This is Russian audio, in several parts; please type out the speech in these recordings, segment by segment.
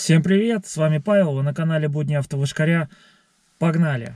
Всем привет, с вами Павел, вы на канале Будни Автовышкаря. Погнали!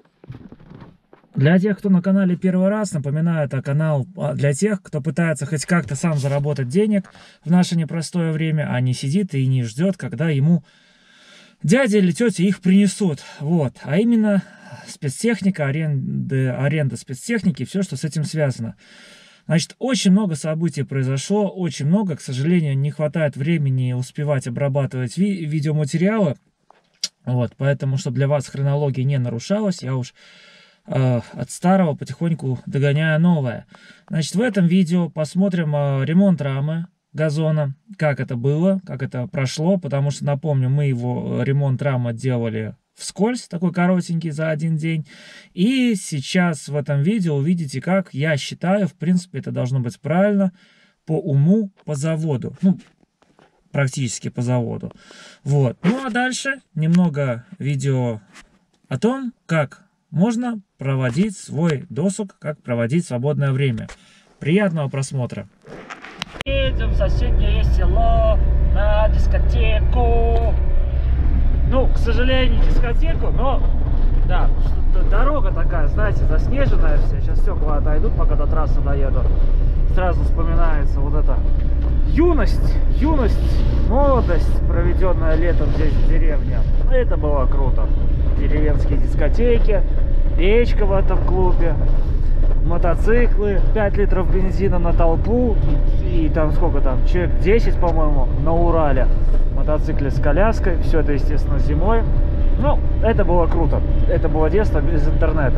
Для тех, кто на канале первый раз, напоминаю, это канал для тех, кто пытается хоть как-то сам заработать денег в наше непростое время, а не сидит и не ждет, когда ему дядя или тетя их принесут. Вот. А именно спецтехника, аренда спецтехники, все, что с этим связано. Значит, очень много событий произошло, очень много, к сожалению, не хватает времени успевать обрабатывать видеоматериалы. Вот, поэтому, чтобы для вас хронология не нарушалась, я уж от старого потихоньку догоняю новое. Значит, в этом видео посмотрим ремонт рамы газона, как это было, как это прошло, потому что, напомню, мы его ремонт рамы делали вскользь, такой коротенький, за один день. И сейчас в этом видео увидите, как я считаю, в принципе, это должно быть правильно, по уму, по заводу. Ну, практически по заводу. Вот. Ну, а дальше немного видео о том, как можно проводить свой досуг, как проводить свободное время. Приятного просмотра. Едем в соседнее село на дискотеку. Ну, к сожалению, не дискотеку, но да, дорога такая, знаете, заснеженная вся. Сейчас стекла отойдут, пока до трассы доеду. Сразу вспоминается вот эта юность, молодость, проведенная летом здесь в деревне. Это было круто. Деревенские дискотеки, речка в этом клубе, мотоциклы, 5 литров бензина на толпу и там сколько там, человек 10, по-моему, на Урале. Мотоцикле с коляской, все это, естественно, зимой. Ну, это было круто. Это было детство без интернета.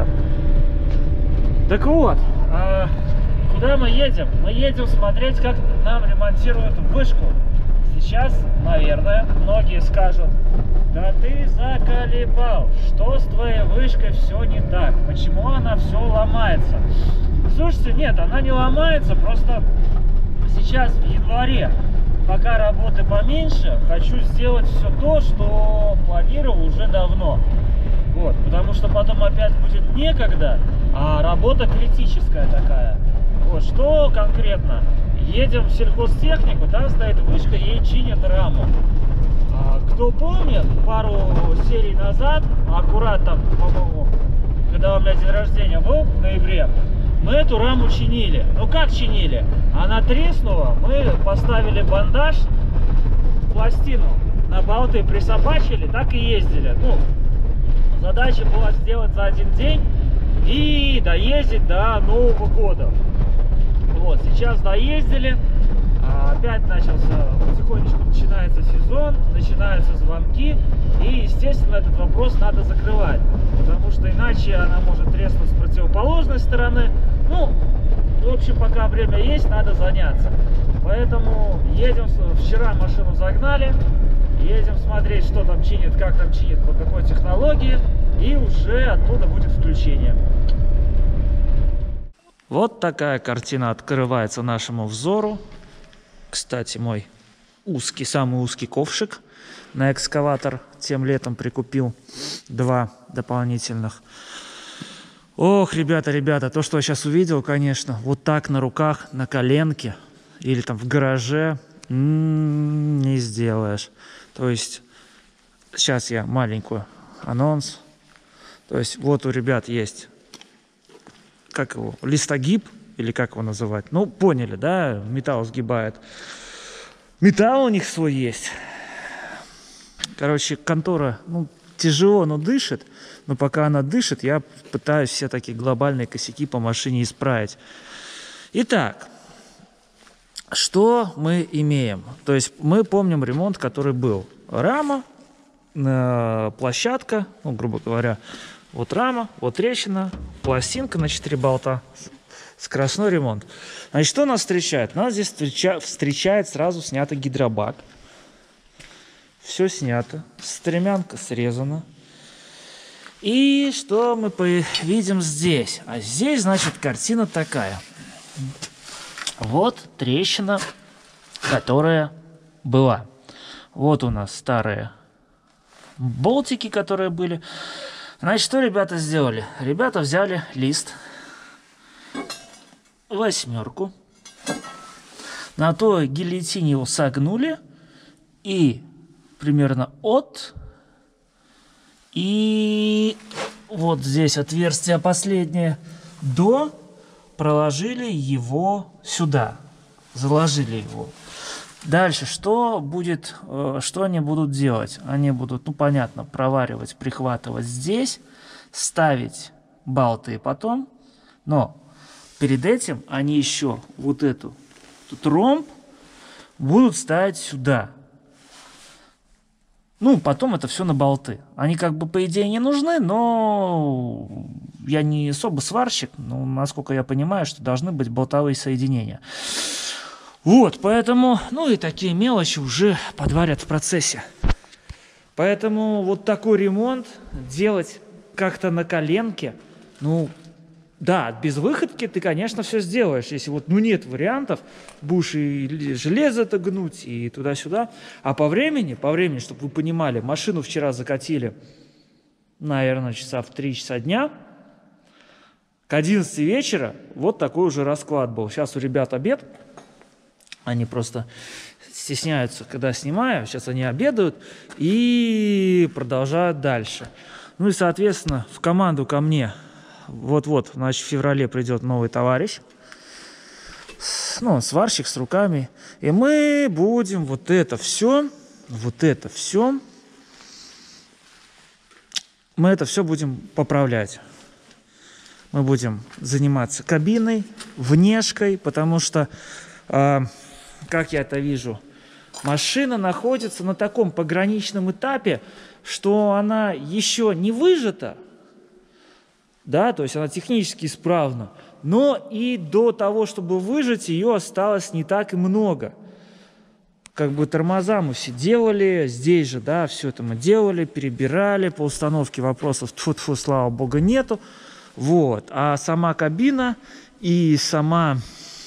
Так вот, куда мы едем? Мы едем смотреть, как нам ремонтируют вышку. Сейчас, наверное, многие скажут: да ты заколебал, что с твоей вышкой все не так, почему она все ломается? Слушайте, нет, она не ломается, просто сейчас в январе, пока работы поменьше, хочу сделать все то, что планировал уже давно. Вот, потому что потом опять будет некогда, а работа критическая такая. Вот, что конкретно? Едем в сельхозтехнику, там стоит вышка, ей чинят раму. Кто помнит, пару серий назад, аккурат там, по-моему, когда у меня день рождения был, в ноябре, мы эту раму чинили. Ну как чинили? Она треснула, мы поставили бандаж, пластину на болты присобачили, так и ездили. Ну, задача была сделать за один день и доездить до Нового года. Вот, сейчас доездили, опять потихонечку начинается сезон, начинаются звонки, и, естественно, этот вопрос надо закрывать, потому что иначе она может треснуть с противоположной стороны. Ну, в общем, пока время есть, надо заняться. Поэтому едем, вчера машину загнали, едем смотреть, что там чинит, как там чинит, по какой технологии, и уже оттуда будет включение. Вот такая картина открывается нашему взору. Кстати, мой самый узкий ковшик на экскаватор тем летом прикупил 2 дополнительных. Ох, ребята, то, что я сейчас увидел, конечно, вот так на руках, на коленке или там в гараже не сделаешь. То есть, сейчас я маленький анонс. То есть, вот у ребят есть, как его, листогиб, или как его называть? Ну, поняли, да? Металл сгибает. Металл у них свой есть. Короче, контора, ну, тяжело, но дышит. Но пока она дышит, я пытаюсь все такие глобальные косяки по машине исправить. Итак, что мы имеем? То есть мы помним ремонт, который был. Рама, площадка, ну, грубо говоря, вот рама, вот трещина, пластинка на 4 болта, скоростной ремонт. Значит, что нас встречает? Нас здесь встречает сразу снятый гидробак. Все снято, стремянка срезана. И что мы видим здесь? А здесь, значит, картина такая. Вот трещина, которая была. Вот у нас старые болтики, которые были. Значит, что ребята сделали? Ребята взяли лист, 8, на той гильотине его согнули и примерно от. И вот здесь отверстие последнее до. Проложили его сюда. Заложили его. Дальше, что будет, что они будут делать? Они будут, ну понятно, проваривать, прихватывать здесь, ставить болты потом. Но перед этим они еще вот эту тут ромб будут ставить сюда. Ну, потом это все на болты. Они как бы по идее не нужны, но я не особо сварщик, но насколько я понимаю, что должны быть болтовые соединения. Вот, поэтому, ну и такие мелочи уже подварят в процессе. Поэтому вот такой ремонт делать как-то на коленке, ну, да, без выходки ты, конечно, все сделаешь. Если вот, ну, нет вариантов, будешь и железо-то гнуть, и туда-сюда. А по времени, чтобы вы понимали, машину вчера закатили, наверное, часа в 3 часа дня. К 11 вечера вот такой уже расклад был. Сейчас у ребят обед. Они просто стесняются, когда снимаю. Сейчас они обедают и продолжают дальше. Ну и, соответственно, в команду ко мне вот-вот, значит, в феврале придет новый товарищ. Ну, сварщик с руками. И мы будем вот это все, мы это все будем поправлять. Мы будем заниматься кабиной, внешкой, потому что, как я это вижу, машина находится на таком пограничном этапе, что она еще не выжата, да, то есть она технически исправна, но и до того, чтобы выжать, ее осталось не так и много. Как бы тормоза мы все делали, здесь же, да, все это мы делали, перебирали, по установке вопросов, тьфу-тьфу, слава богу, нету. Вот, а сама кабина и сама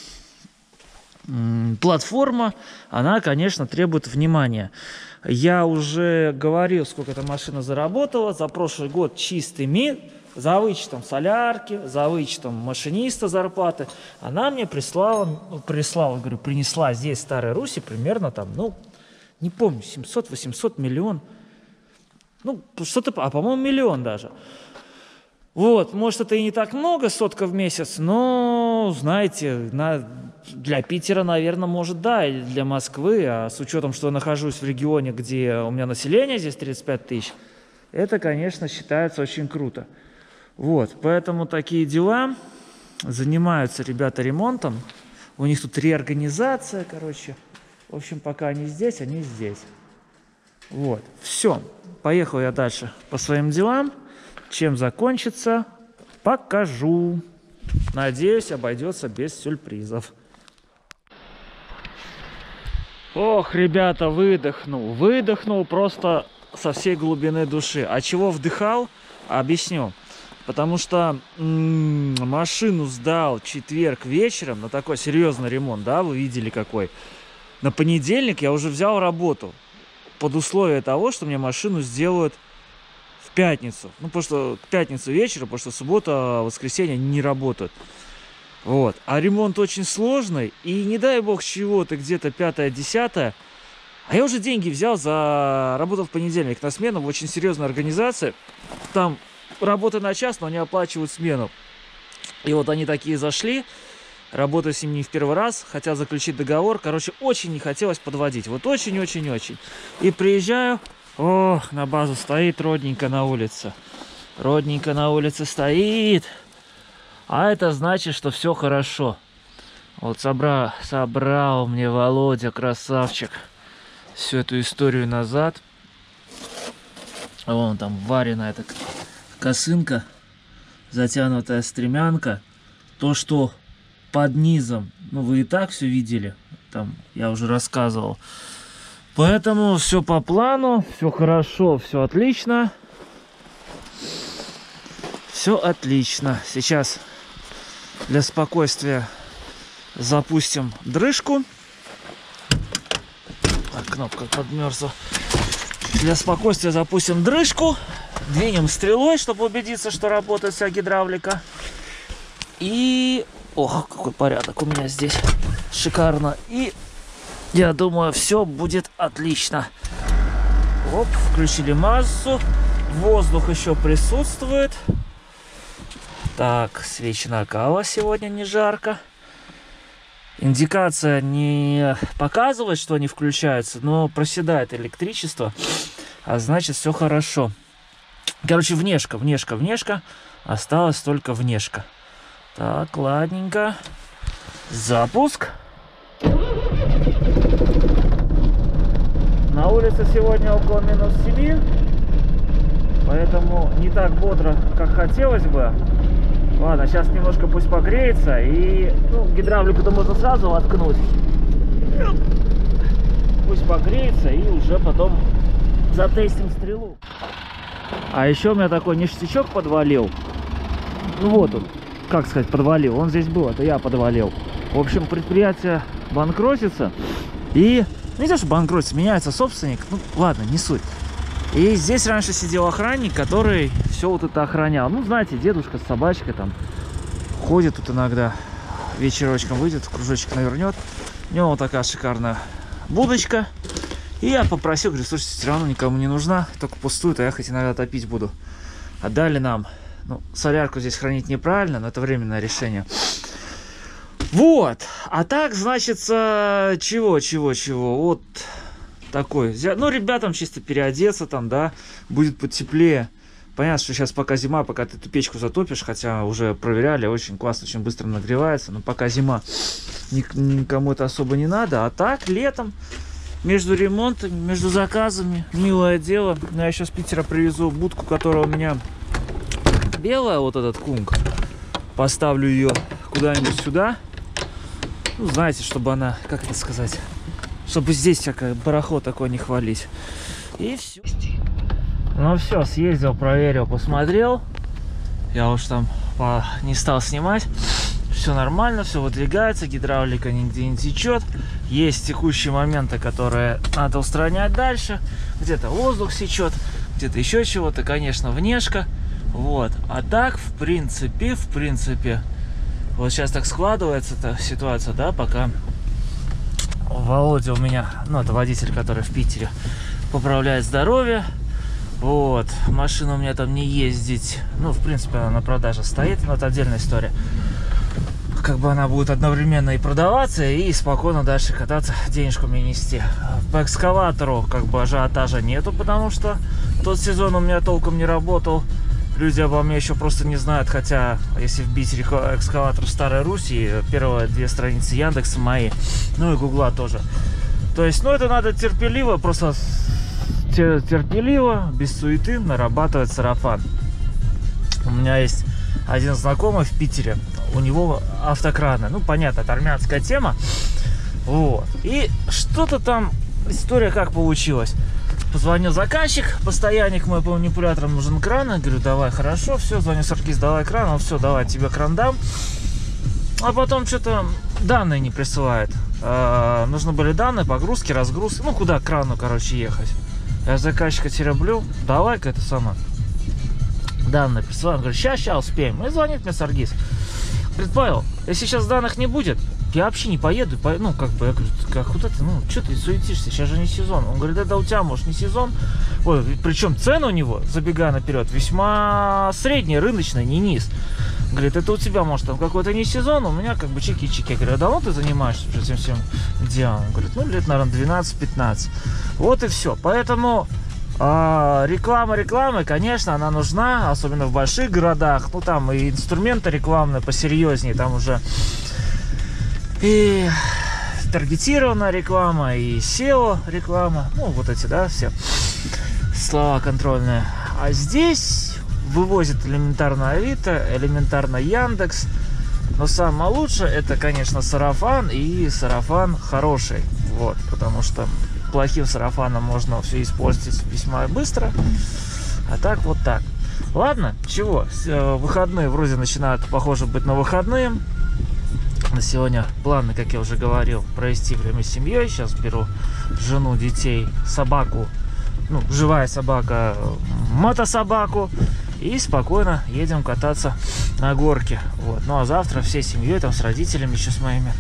платформа, она, конечно, требует внимания. Я уже говорил, сколько эта машина заработала. За прошлый год чистый мид, за вычетом солярки, за вычетом машиниста зарплаты, она мне принесла здесь, в Старой Руси, примерно там, ну, не помню, 700-800 миллион. Ну, что-то, по-моему, миллион даже. Вот, может, это и не так много, 100 в месяц, но, знаете, для Питера, наверное, может, да, и для Москвы, а с учетом, что я нахожусь в регионе, где у меня население здесь 35 тысяч, это, конечно, считается очень круто. Вот, поэтому такие дела. Занимаются ребята ремонтом. У них тут реорганизация, короче. В общем, пока они здесь, они здесь. Вот, все. Поехал я дальше по своим делам. Чем закончится, покажу. Надеюсь, обойдется без сюрпризов. Ох, ребята, выдохнул. Выдохнул просто со всей глубины души. А чего вдыхал? Объясню. Потому что машину сдал в четверг вечером на такой серьезный ремонт, да, вы видели какой. На понедельник я уже взял работу под условие того, что мне машину сделают в пятницу. Ну, потому что в пятницу вечером, потому что суббота, воскресенье не работают. Вот. А ремонт очень сложный, и не дай бог чего-то, где-то 5-10. А я уже деньги взял за работу в понедельник на смену в очень серьезной организации. Там работа на час, но они оплачивают смену. И вот они такие зашли, работаю с ними не в первый раз, хотят заключить договор. Короче, очень не хотелось подводить. Вот очень-очень-очень. И приезжаю, ох, на базу стоит родненько на улице. Родненько на улице стоит. А это значит, что все хорошо. Вот собрал мне Володя, красавчик, всю эту историю назад. Вон там вареная эта косынка, затянутая стремянка. То, что под низом, ну вы и так все видели, там я уже рассказывал. Поэтому все по плану, все хорошо, все отлично. Все отлично. Сейчас для спокойствия запустим дрыжку. Так, кнопка подмерзла. Для спокойствия запустим дрыжку. Двинем стрелой, чтобы убедиться, что работает вся гидравлика. И... ох, какой порядок у меня здесь. Шикарно. И я думаю, все будет отлично. Оп, включили массу. Воздух еще присутствует. Так, свечи накала, сегодня не жарко. Индикация не показывает, что они включаются, но проседает электричество. А значит, все хорошо. Короче, внешка. Осталась только внешка. Так, ладненько. Запуск. На улице сегодня около -7. Поэтому не так бодро, как хотелось бы. Ладно, сейчас немножко пусть погреется. И гидравлику-то можно сразу воткнуть. Пусть погреется, и уже потом затестим стрелу. А еще у меня такой ништячок подвалил. Ну вот он, как сказать, подвалил. Он здесь был, это я подвалил. В общем, предприятие банкротится. И не то, что банкротится, меняется собственник. Ну ладно, не суть. И здесь раньше сидел охранник, который все вот это охранял. Ну, знаете, дедушка с собачкой там ходит тут иногда. Вечерочком выйдет, кружочек навернет. У него вот такая шикарная будочка. И я попросил, говорю, слушайте, все равно никому не нужна, только пустую, а я хоть иногда топить буду. Отдали нам. Ну, солярку здесь хранить неправильно, но это временное решение. Вот. А так, значит, чего. Вот такой. Ну, ребятам чисто переодеться там, да, будет потеплее. Понятно, что сейчас пока зима, пока ты эту печку затопишь, хотя уже проверяли, очень классно, очень быстро нагревается. Но пока зима, никому это особо не надо. А так, летом, между ремонтами, между заказами, милое дело. Я еще с Питера привезу будку, которая у меня белая, вот этот кунг. Поставлю ее куда-нибудь сюда. Ну, знаете, чтобы она, как это сказать, чтобы здесь всякое барахло такое не хвалить. И все. Ну все, съездил, проверил, посмотрел. Я уж там не стал снимать. Все нормально, все выдвигается, гидравлика нигде не течет. Есть текущие моменты, которые надо устранять дальше. Где-то воздух сечет, где-то еще чего-то, конечно, внешка. Вот. А так, в принципе, вот сейчас так складывается эта ситуация, да, пока Володя у меня, ну, это водитель, который в Питере, поправляет здоровье. Вот. Машина у меня там не ездить. Ну, в принципе, она на продаже стоит, но это отдельная история. Как бы она будет одновременно и продаваться, и спокойно дальше кататься, денежку мне нести. По экскаватору как бы ажиотажа нету, потому что тот сезон у меня толком не работал. Люди обо мне еще просто не знают, хотя если вбить экскаватор в Старой Руси, первые 2 страницы Яндекса мои, ну и Гугла тоже. То есть, ну это надо терпеливо, просто терпеливо, без суеты нарабатывать сарафан. У меня есть один знакомый в Питере, у него автокраны, ну понятно, это армянская тема. Вот. И что-то там, история как получилась. Позвонил заказчик, постоянник мой по манипуляторам, нужен кран. Я говорю, давай, хорошо, все, звоню Саркис, давай кран, он все, давай, тебе кран дам. А потом что-то данные не присылает. Нужны были данные, погрузки, разгрузки, ну куда к крану, короче, ехать. Я заказчика тереблю, давай-ка это самое. Данные присылаю, он говорит, сейчас успеем. И звонит мне Саргис. Говорит, Павел, если сейчас данных не будет, я вообще не поеду. Ну, как бы, я говорю, куда ты, ну, что ты суетишься, сейчас же не сезон. Он говорит, да у тебя, может, не сезон. Ой, причем цены у него, забегая наперед, весьма средняя, рыночная, не низ. Говорит, это у тебя, может, там какой-то не сезон, у меня как бы чики-чики. Я говорю, а давно ты занимаешься этим всем делом? Он говорит, ну, лет, наверное, 12-15. Вот и все. Поэтому реклама, конечно, она нужна, особенно в больших городах. Ну, там и инструменты рекламные посерьезнее, там уже и таргетированная реклама, и SEO реклама. Ну, вот эти, да, все слова контрольные. А здесь вывозит элементарно Авито, элементарно Яндекс. Но самое лучшее, это, конечно, сарафан, и сарафан хороший. Вот, потому что плохим сарафаном можно все испортить весьма быстро. А так, вот так. Ладно, чего? Выходные вроде начинают, похоже, быть на выходные. На сегодня планы, как я уже говорил, провести время с семьей. Сейчас беру жену, детей, собаку. Ну, живая собака, мотособаку. И спокойно едем кататься на горке. Вот. Ну а завтра всей семьей, там с родителями еще с моими,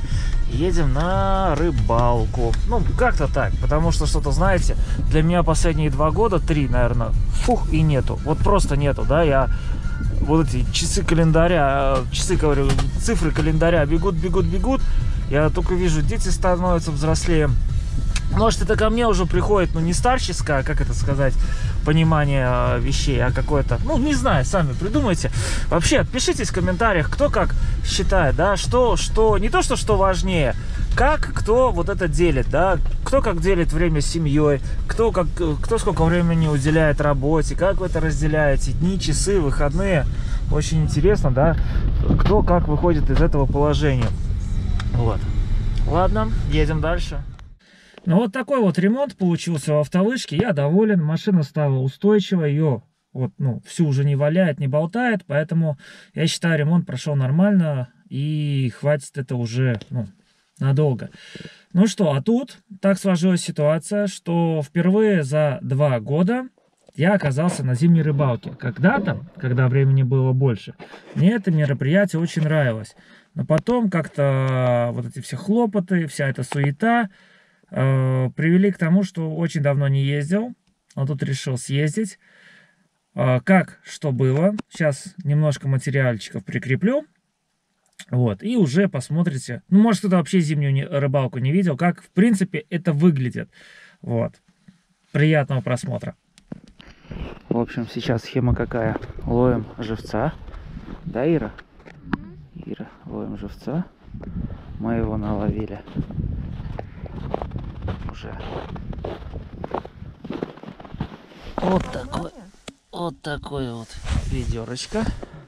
едем на рыбалку. Ну, как-то так, потому что что-то, знаете, для меня последние 2 года, 3, наверное, фух, и нету. Вот просто нету, да, я вот эти часы календаря, говорю, цифры календаря бегут. Я только вижу, дети становятся взрослее. Может, это ко мне уже приходит, ну, не старческое, как это сказать, понимание вещей, а какое-то, ну, не знаю, сами придумайте. Вообще, отпишитесь в комментариях, кто как считает, да, что, не то, что важнее, как кто вот это делит, да, кто как делит время с семьей, кто сколько времени уделяет работе, как вы это разделяете, дни, часы, выходные. Очень интересно, да, кто как выходит из этого положения. Вот. Ладно, едем дальше. Ну, вот такой вот ремонт получился в автовышке. Я доволен. Машина стала устойчивой. Ее вот, ну, всю уже не валяет, не болтает. Поэтому я считаю, ремонт прошел нормально. И хватит это уже, ну, надолго. Ну что, а тут так сложилась ситуация, что впервые за 2 года я оказался на зимней рыбалке. Когда-то, когда времени было больше, мне это мероприятие очень нравилось. Но потом как-то вот эти все хлопоты, вся эта суета привели к тому, что очень давно не ездил, а тут решил съездить. Как, что было, сейчас немножко материальчиков прикреплю, вот, и уже посмотрите, ну, может, кто-то вообще зимнюю рыбалку не видел, как, в принципе, это выглядит, вот. Приятного просмотра. В общем, сейчас схема какая? Ловим живца, да, Ира? Ира, ловим живца, мы его наловили. Уже. Вот такой вот ведерочка.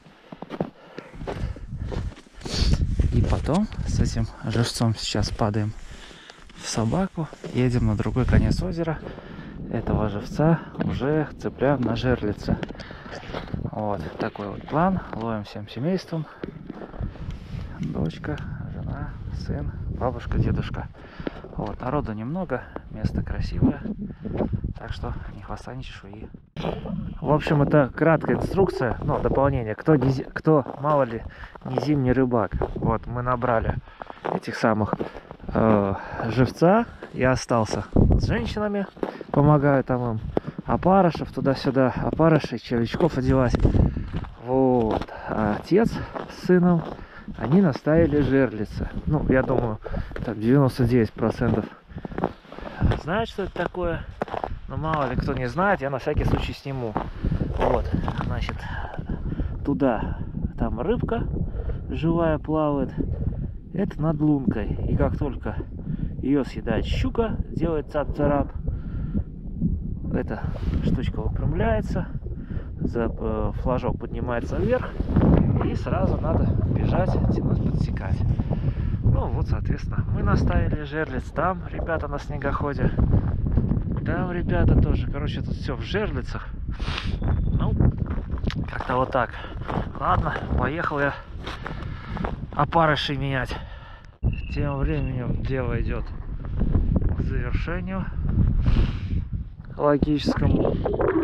И потом с этим живцом сейчас падаем в собаку, едем на другой конец озера. Этого живца уже цепляем на жерлице. Вот такой вот план. Ловим всем семейством. Дочка, жена, сын, бабушка, дедушка. Вот, народу немного, место красивое, так что ни хвоста, ни чешуи. В общем, это краткая инструкция, ну, дополнение. Кто мало ли, не зимний рыбак. Вот, мы набрали этих самых живца. Я остался с женщинами, помогаю там им опарышев туда-сюда, опарышей, червячков одевать. Вот, а отец с сыном, они наставили жерлицы. Ну, я думаю, так 99% знают, что это такое. Но мало ли кто не знает, я на всякий случай сниму. Вот, значит, туда там рыбка живая плавает. Это над лункой. И как только ее съедает щука, делает цап-царап, эта штучка выпрямляется, флажок поднимается вверх, и сразу надо бежать, тянуть, подсекать. Ну вот, соответственно, мы наставили жерлиц, там ребята на снегоходе, там ребята тоже. Короче, тут все в жерлицах. Ну, как-то вот так. Ладно, поехал я опарышей менять. Тем временем дело идет к завершению логическому.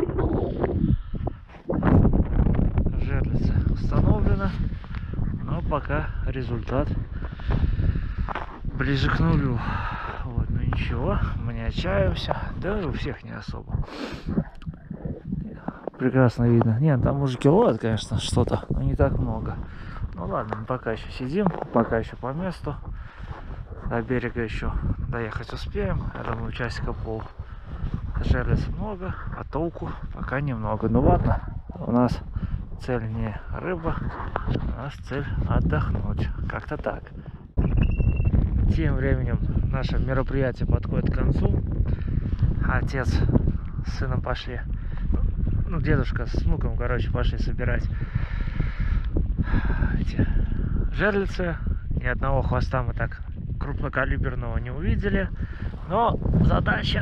Жерлица установлена, но пока результат ближе к нулю. Вот, ну ничего, мы не отчаиваемся, да и у всех не особо. Прекрасно видно. Нет, там мужики ловят, конечно, что-то, но не так много. Ну ладно, мы пока еще сидим, пока еще по месту. До берега еще доехать успеем. Я думаю, часика пол. Жерлиц много, а толку пока немного. Ну ладно, у нас цель не рыба, у нас цель отдохнуть. Как-то так. Тем временем наше мероприятие подходит к концу. Отец с сыном пошли, ну, дедушка с внуком, короче, пошли собирать эти жерлицы. Ни одного хвоста мы так крупнокалиберного не увидели. Но задача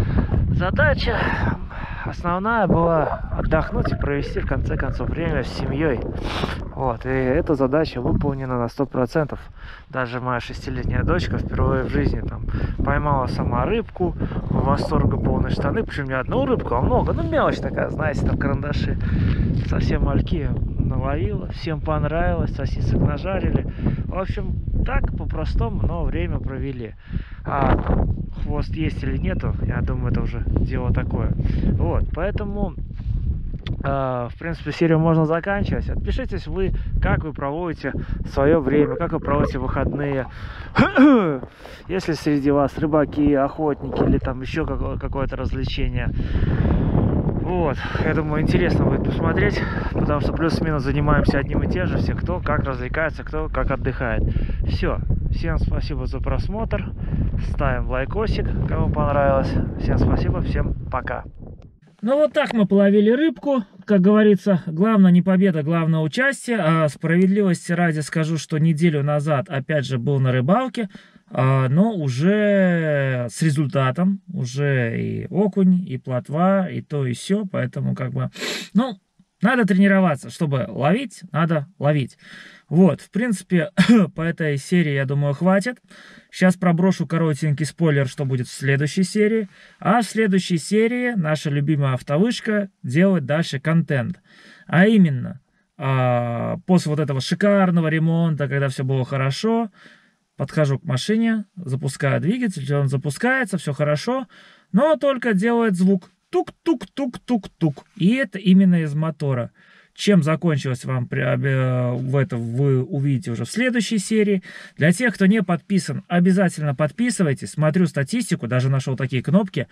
основная была отдохнуть и провести в конце концов время с семьей. Вот, и эта задача выполнена на 100%. Даже моя 6-летняя дочка впервые в жизни там поймала сама рыбку, в восторге полные штаны, причем не одну рыбку, а много, ну мелочь такая, знаете, там карандаши, совсем мальки наловила, всем понравилось, сосисок нажарили. В общем, так по-простому, но время провели. А хвост есть или нету, я думаю, это уже дело такое. Вот, поэтому, в принципе, серию можно заканчивать. Отпишитесь вы, как вы проводите свое время, как вы проводите выходные. Если среди вас рыбаки, охотники или там еще какое-то развлечение. Вот, я думаю, интересно будет посмотреть, потому что плюс-минус занимаемся одним и тем же, все кто как развлекается, кто как отдыхает. Все, всем спасибо за просмотр, ставим лайкосик, кому понравилось. Всем спасибо, всем пока. Ну вот так мы половили рыбку, как говорится, главное не победа, главное участие. А справедливости ради скажу, что неделю назад опять же был на рыбалке, но уже с результатом, уже и окунь, и плотва, и то, и сё, поэтому как бы, ну, надо тренироваться, чтобы ловить, надо ловить. Вот, в принципе, по этой серии, я думаю, хватит. Сейчас проброшу коротенький спойлер, что будет в следующей серии. А в следующей серии наша любимая автовышка делает дальше контент. А именно, после вот этого шикарного ремонта, когда все было хорошо, подхожу к машине, запускаю двигатель, он запускается, все хорошо, но только делает звук тук-тук-тук-тук-тук. И это именно из мотора. Чем закончилось вам вы увидите уже в следующей серии. Для тех, кто не подписан, обязательно подписывайтесь. Смотрю статистику, даже нашел такие кнопки.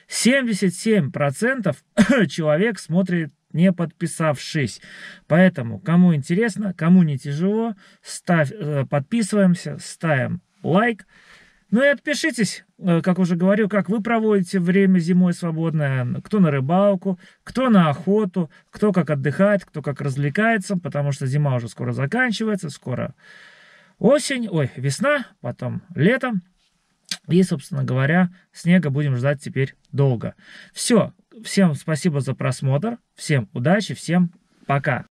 77% человек смотрит, не подписавшись. Поэтому, кому интересно, кому не тяжело, подписываемся, ставим лайк. Ну и отпишитесь, как уже говорил, как вы проводите время зимой свободное, кто на рыбалку, кто на охоту, кто как отдыхает, кто как развлекается, потому что зима уже скоро заканчивается, скоро осень, весна, потом лето. И, собственно говоря, снега будем ждать теперь долго. Все, всем спасибо за просмотр, всем удачи, всем пока.